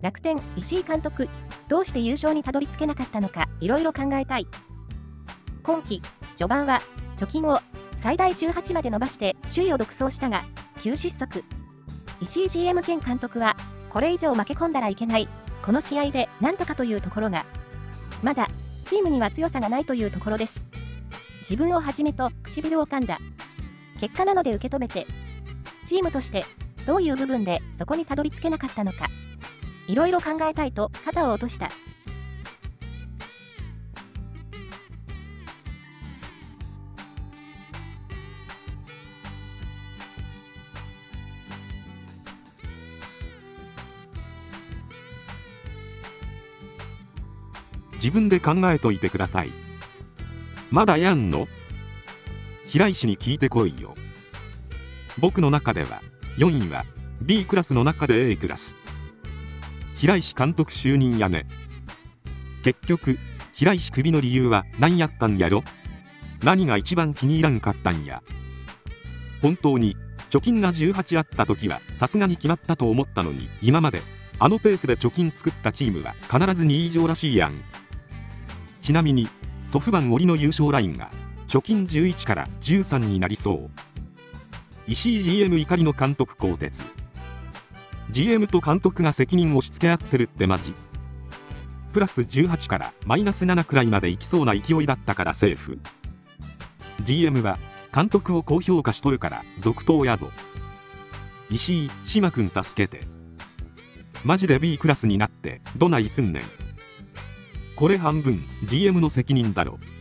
楽天、石井監督、どうして優勝にたどり着けなかったのか、いろいろ考えたい。今季、序盤は、貯金を最大18まで伸ばして首位を独走したが、急失速。石井 GM 兼監督は、これ以上負け込んだらいけない、この試合でなんとかというところが、まだ、チームには強さがないというところです。自分をはじめと唇を噛んだ。結果なので受け止めて、チームとしてどういう部分でそこにたどり着けなかったのか、いろいろ考えたいと肩を落とした。 自分で考えといてください。まだやんの？平石に聞いてこいよ。僕の中では4位は B クラスの中で A クラス。平石監督就任やね。結局平石クビの理由は何やったんやろ？何が一番気に入らんかったんや。本当に貯金が18あった時はさすがに決まったと思ったのに、今まであのペースで貯金作ったチームは必ず2位以上らしいやん。ちなみにソフバン折の優勝ラインが貯金11から13になりそう。石井 GM 怒りの監督更迭。 GM と監督が責任を押し付け合ってるってマジ？プラス18からマイナス7くらいまでいきそうな勢いだったからセーフ。 GM は監督を高評価しとるから続投やぞ。石井、島君助けて。マジで B クラスになってどないすんねん。これ半分 GM の責任だろ。